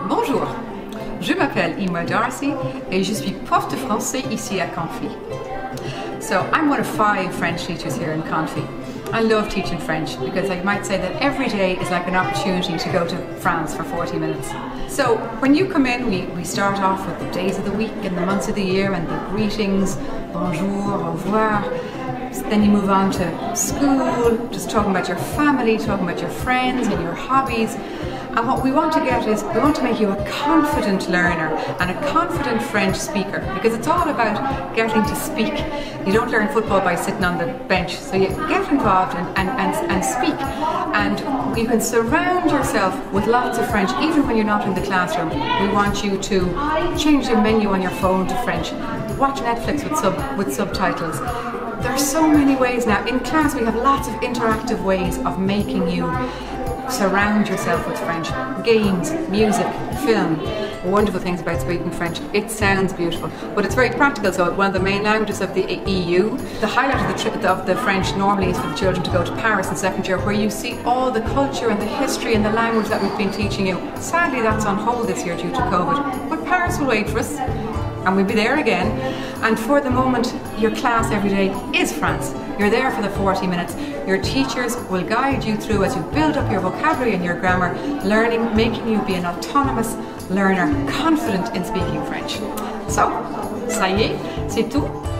Bonjour, je m'appelle Emma Darcy et je suis prof de français ici à Confie. So I'm one of 5 French teachers here in Confie. I love teaching French because I might say that every day is like an opportunity to go to France for 40 minutes. So when you come in, we start off with the days of the week and the months of the year and the greetings, bonjour, au revoir. Then you move on to school, just talking about your family, talking about your friends and your hobbies. And what we want to get is, we want to make you a confident learner and a confident French speaker, because it's all about getting to speak. You don't learn football by sitting on the bench, so you get involved and speak. And you can surround yourself with lots of French, even when you're not in the classroom. We want you to change the menu on your phone to French, watch Netflix with subtitles. There are so many ways now. In class we have lots of interactive ways of making you surround yourself with French. Games, music, film. Wonderful things about speaking French. It sounds beautiful, but it's very practical. So one of the main languages of the EU. The highlight of the French normally is for the children to go to Paris in second year, where you see all the culture and the history and the language that we've been teaching you. Sadly, that's on hold this year due to COVID, but Paris will wait for us. And we'll be there again. And for the moment, your class every day is France. You're there for the 40 minutes. Your teachers will guide you through as you build up your vocabulary and your grammar, learning, making you be an autonomous learner, confident in speaking French. So, ça y est, c'est tout.